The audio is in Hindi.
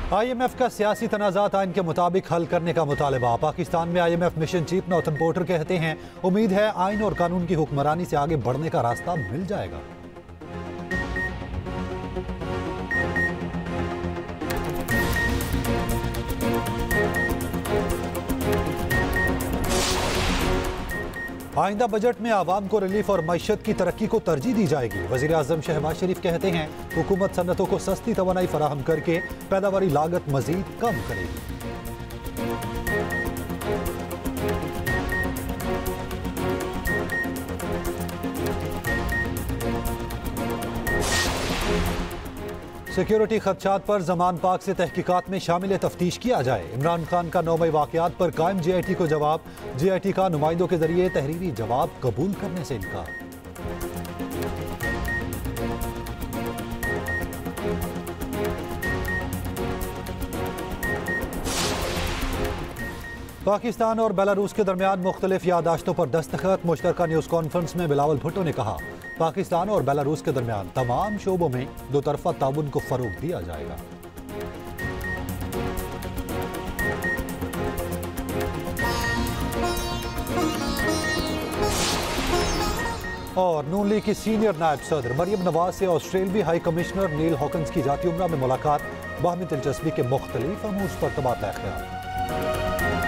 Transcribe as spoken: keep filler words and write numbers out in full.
आई एम एफ का सियासी तनाज़ात आइन के मुताबिक हल करने का मुतालबा। पाकिस्तान में I M F mission chief Nathan Porter कहते हैं, उम्मीद है आइन और कानून की हुक्मरानी से आगे बढ़ने का रास्ता मिल जाएगा। आइंदा बजट में आवाम को रिलीफ और मईशत की तरक्की को तरजीह दी जाएगी। वज़ीर आज़म शहबाज शरीफ कहते हैं, हुकूमत सनतों को सस्ती तवानाई फराहम करके पैदावारी लागत मजीद कम करेगी। सिक्योरिटी खदशात पर जमान पाक से तहकीकात में शामिल तफ्तीश किया जाए। इमरान खान का नौ मई वाक़यात पर कायम जे आई टी को जवाब। जे आई टी का नुमाइंदों के जरिए तहरीरी जवाब कबूल करने से इनकार। पाकिस्तान और बेलारूस के दरमियान मुख्तलिफ यादाश्तों पर दस्तखत। मुश्तरका न्यूज़ कॉन्फ्रेंस में बिलावल भुट्टो ने कहा, पाकिस्तान और बेलारूस के दरमियान तमाम शोबों में दो तरफा ताउन को फरोग दिया जाएगा। और नून लीग की सीनियर नायब सदर मरियम नवाज से ऑस्ट्रेलियाई हाई कमिश्नर नील हॉकिंस की जाती उम्रा में मुलाकात। बाहमी दिलचस्पी के मुख्तलिफ अमूर पर तबादला ख्याल।